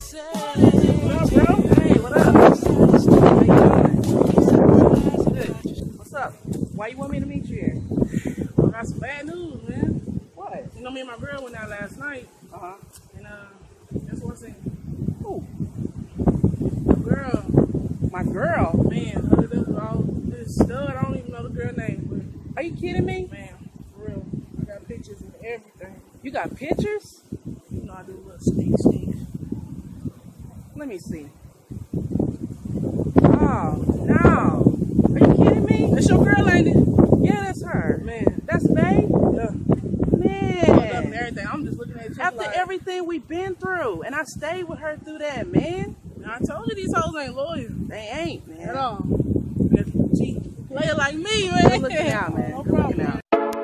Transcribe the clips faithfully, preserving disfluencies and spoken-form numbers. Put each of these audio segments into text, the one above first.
What up, bro? Hey, what up? What's up? Why you want me to meet you here? I got some bad news, man. What? You know, me and my girl went out last night, Uh-huh. and uh, guess what's in? Who? My girl, My girl? man, hooked up with all this stud. I don't even know the girl name, Are you kidding me? but man, for real, I got pictures and everything. You got pictures? You know, I do a little sneak, sneak. Let me see. Oh, no. Are you kidding me? That's your girl, ain't it? Yeah, that's her. Man, That's May? yeah. Hooked up and Man. everything. I'm just looking at you After like, everything we've been through, and I stayed with her through that, man. man, I told you these hoes ain't loyal They ain't, man. at all. And if you cheat, player like me, man. Good looking out, man. No Good problem. looking out.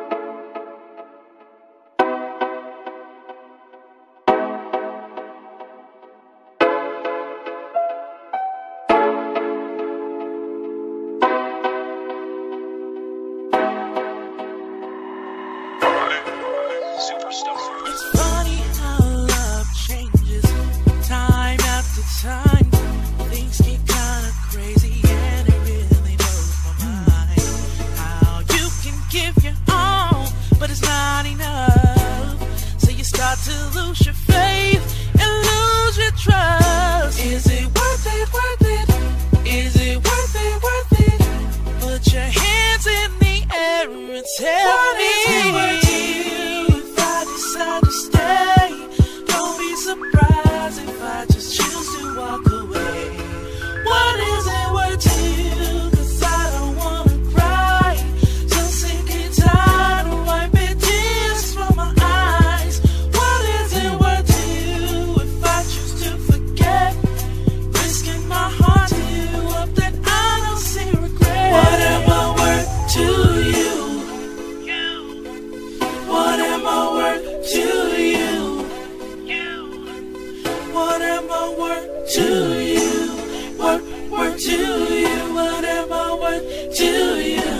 It's funny how love changes time after time. Things get kinda crazy and it really blows my mind. How you can give your all, but it's not enough. So you start to lose your faith and lose your trust. Is it worth it, worth it? Is it worth it, worth it? Put your hands in the air and tell me. If I decide to stay, don't be surprised if I just choose to walk away. What is it worth to you? 'Cause I don't wanna cry. So sick and tired of wiping tears from my eyes. What is it worth to you if I choose to forget? Risking my heart to you, hope that I don't see regret. What am I worth to you? What am I worth to you? What am I worth to you? Worth, worth to you? What am I worth to you?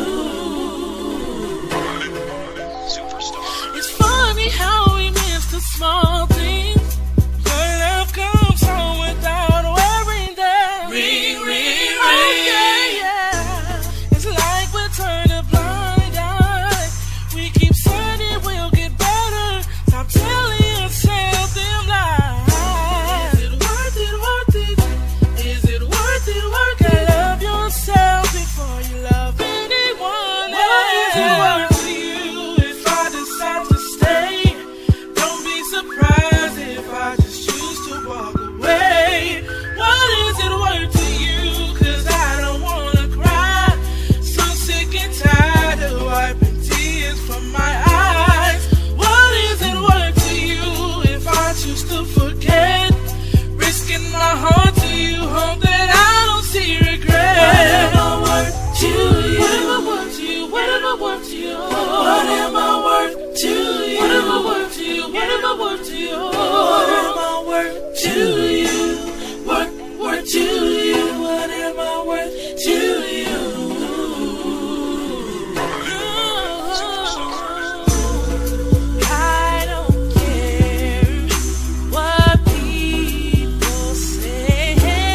It's funny how we miss the small things. Your love comes home without worrying that ring, ring, ring. Oh, yeah, yeah. It's like we turn a blind eye. We keep saying it will get better. Stop telling yourself them lies. Is it worth it, worth it? Is it worth it, worth it? Love yourself before you love anyone else. What is it worth to you if I decide to stay? Don't be surprised if I just choose to walk away. What is it worth to you? 'Cause I don't wanna cry. So sick and tired of wiping tears from my eyes. What is it worth to you if I choose to forget? Risking my heart to you, hope that I don't see regret. What am I worth to you? What am I worth to you? What am I worth to you? What am I worth to you? What am I worth to you? What am I worth to you? What am I worth to you? Worth, worth to you? What am I worth to you? I don't care what people say.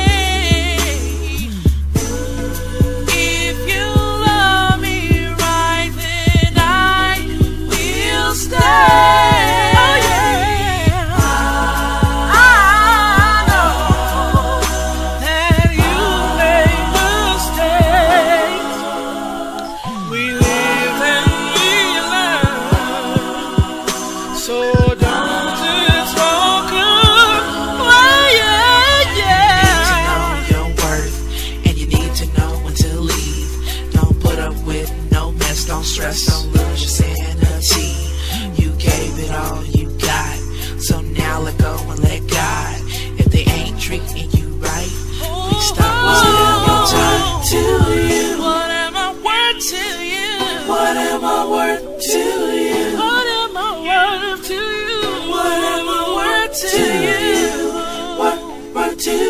If you love me right, then I will stay. Oh yeah, I know that you made mistakes. We live and we learn. So don't just walk away, yeah, yeah. You need to know your worth, and you need to know when to leave. Don't put up with no mess, don't stress, don't lose your sanity. You gave it all you got, so now let go and let God. If they ain't treating you right, please stop wasting your time to you. What am I worth to you? What am I worth to you? What am I worth to you? What am I worth to you? What worth to